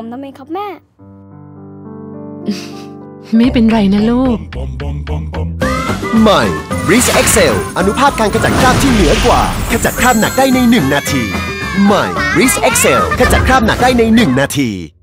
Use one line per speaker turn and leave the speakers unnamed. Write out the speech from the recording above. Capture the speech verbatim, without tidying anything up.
ผมทำไมครับแม่
ไม่เป็นไรนะลูก
ใหม่ Breeze เอ็กเซล อนุภาคการขจัดคราบที่เหนือกว่าขจัดคราบหนักได้ในหนึ่งนาทีใหม่ Breeze เอ็กเซล ขจัดคราบหนักได้ในหนึ่งนาที